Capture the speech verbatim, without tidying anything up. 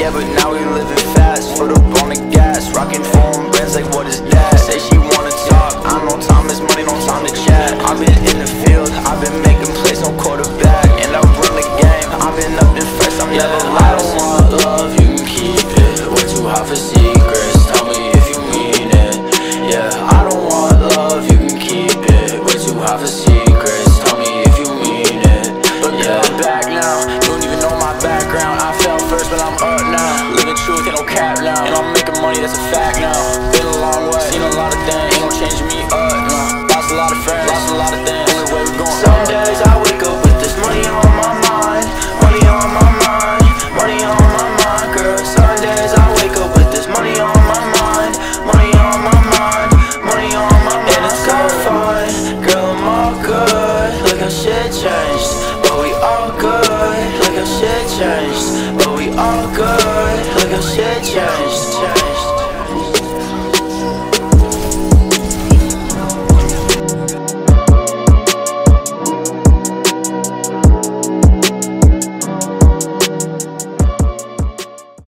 Yeah, but now we living fast, foot up on the gas, rocking foreign brands like what is that? Say she wanna talk, I know time is money, no time to chat. I've been in the field, I've been making plays, no quarterback, and I run the game. I've been up in first, I'm Yeah, never I don't want love, you can keep it. Way too hot for secrets, tell me if you mean it. Yeah, I don't want love, you can keep it. Way too hot for secrets, tell me if you mean it. But yeah, I'm back now, don't even know my background. I fell first, but I'm up now. Living truth, ain't no cap now. And I'm making money, that's a fact now. Been a long way, seen a lot of things, ain't no changing me up, no. Lost a lot of friends, lost a lot of things. Only way we going. Some days I wake up with this money on my mind, money on my mind, money on my mind, girl. Some days I wake up with this money on my mind, money on my mind, money on my mind. And it's so fine, girl, I'm all good. Look how shit changed, but we all good. Look how shit changed, but we all good. Look how shit changed.